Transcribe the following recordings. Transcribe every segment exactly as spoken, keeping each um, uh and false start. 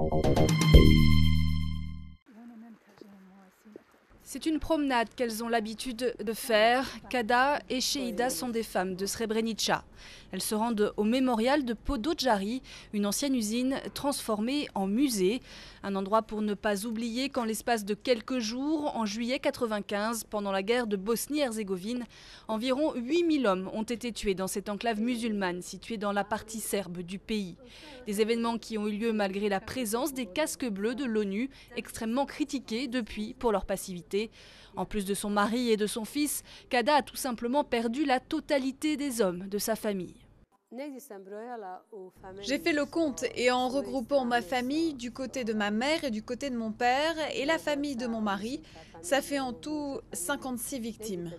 C'est une promenade qu'elles ont l'habitude de faire. Kada et Sheida sont des femmes de Srebrenica. Elles se rendent au mémorial de Pododjari, une ancienne usine transformée en musée. Un endroit pour ne pas oublier qu'en l'espace de quelques jours, en juillet quatre-vingt-quinze, pendant la guerre de Bosnie-Herzégovine, environ huit mille hommes ont été tués dans cette enclave musulmane située dans la partie serbe du pays. Des événements qui ont eu lieu malgré la présence des casques bleus de l'ONU, extrêmement critiqués depuis pour leur passivité. En plus de son mari et de son fils, Kada a tout simplement perdu la totalité des hommes de sa famille. J'ai fait le compte et en regroupant ma famille du côté de ma mère et du côté de mon père et la famille de mon mari, ça fait en tout cinquante-six victimes.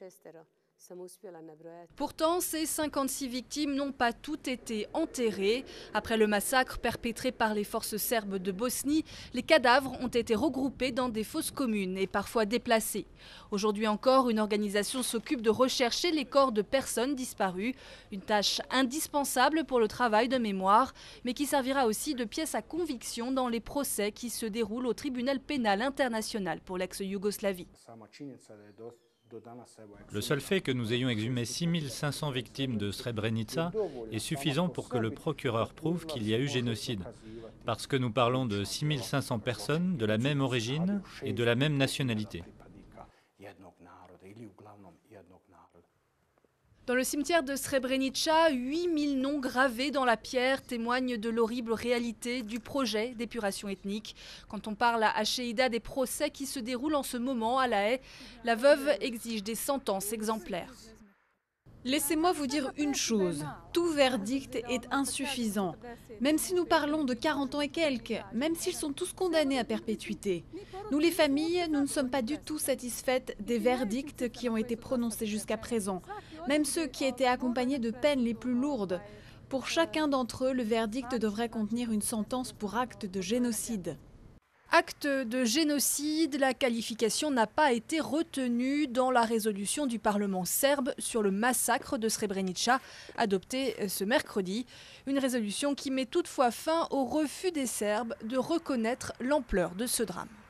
Pourtant, ces cinquante-six victimes n'ont pas toutes été enterrées. Après le massacre perpétré par les forces serbes de Bosnie, les cadavres ont été regroupés dans des fosses communes et parfois déplacés. Aujourd'hui encore, une organisation s'occupe de rechercher les corps de personnes disparues. Une tâche indispensable pour le travail de mémoire, mais qui servira aussi de pièce à conviction dans les procès qui se déroulent au tribunal pénal international pour l'ex-Yougoslavie. Le seul fait que nous ayons exhumé six mille cinq cents victimes de Srebrenica est suffisant pour que le procureur prouve qu'il y a eu génocide. Parce que nous parlons de six mille cinq cents personnes de la même origine et de la même nationalité. Dans le cimetière de Srebrenica, huit mille noms gravés dans la pierre témoignent de l'horrible réalité du projet d'épuration ethnique. Quand on parle à Sheida des procès qui se déroulent en ce moment à La Haye, la veuve exige des sentences exemplaires. Laissez-moi vous dire une chose, tout verdict est insuffisant. Même si nous parlons de quarante ans et quelques, même s'ils sont tous condamnés à perpétuité. Nous les familles, nous ne sommes pas du tout satisfaites des verdicts qui ont été prononcés jusqu'à présent. Même ceux qui étaient accompagnés de peines les plus lourdes. Pour chacun d'entre eux, le verdict devrait contenir une sentence pour acte de génocide. Acte de génocide, la qualification n'a pas été retenue dans la résolution du Parlement serbe sur le massacre de Srebrenica, adoptée ce mercredi. Une résolution qui met toutefois fin au refus des Serbes de reconnaître l'ampleur de ce drame.